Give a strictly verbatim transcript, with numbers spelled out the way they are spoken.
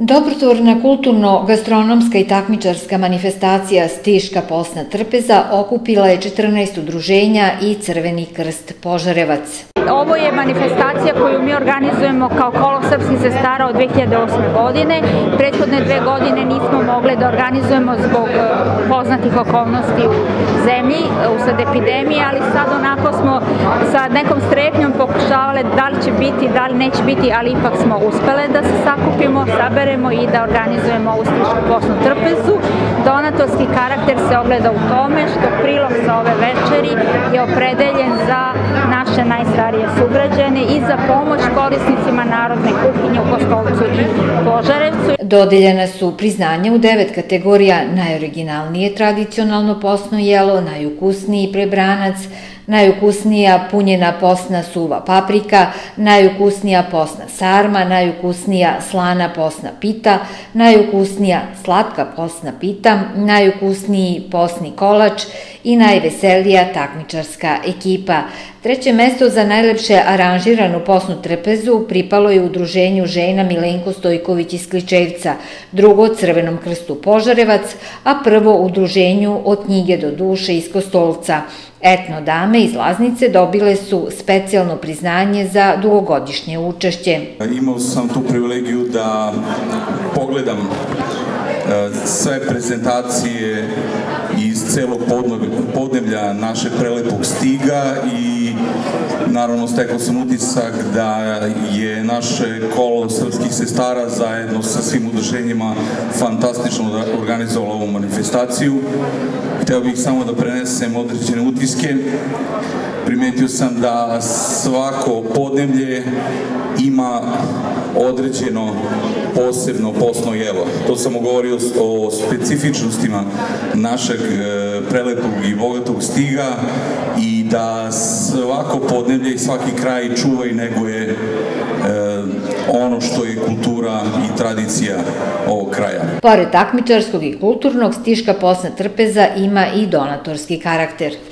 Dobrotvorna kulturno-gastronomska i takmičarska manifestacija Stiška posna trpeza okupila je četrnaest udruženja i Crveni krst Požarevac. Ovo je manifestacija koju mi organizujemo kao Kolo srpskih sestara od dve hiljade osme. godine. Prethodne dve godine nismo mogli da organizujemo zbog poznatih okolnosti u zemlji, usled epidemije, ali sad onako smo sa nekom strepnjom pokušavali da li će biti, da li neće biti, ali ipak smo uspele da se sakupimo, saberemo i da organizujemo ovu Stišku posnu trpezu. Donatorski karakter se ogleda u tome što prilog sa ove večeri je opredeljen za naše najstarije sugrađane i za pomoć korisnicima narodne kuhinje u Kostolcu i Požarevcu. Dodeljena su priznanja u devet kategorija: najoriginalnije tradicionalno posno jelo, najukusniji prebranac, najukusnija punjena posna suva paprika, najukusnija posna sarma, najukusnija slana posna pita, najukusnija slatka posna pita, najukusniji posni kolač i najveselija takmičarska ekipa. Treće mesto za najlepše aranžiranu posnu trpezu pripalo je udruženju žena Milenko Stojković iz Kličevca, drugo Crvenom krstu Požarevac, a prvo udruženju Od knjige do duše iz Kostolca. Etno dame iz Laznice dobile su specijalno priznanje za dugogodišnje učešće. Imao sam tu privilegiju da pogledam sve prezentacije iz celog podneblja našeg prelepog Stiga i naravno stekao sam utisak da je naše Kolo srpskih sestara zajedno sa svim udruženjima fantastično organizovalo ovu manifestaciju. Hteo bih samo da prenesem određene utiske. Primetio sam da svako podneblje ima određeno posebno posno jelo. To sam govorio o specifičnostima našeg prelepog i bogatog Stiga i da svako podneblje i svaki kraj čuva i neguje ono što je kultura i tradicija ovog kraja. Pored takmičarskog i kulturnog, Stiška posna trpeza ima i donatorski karakter.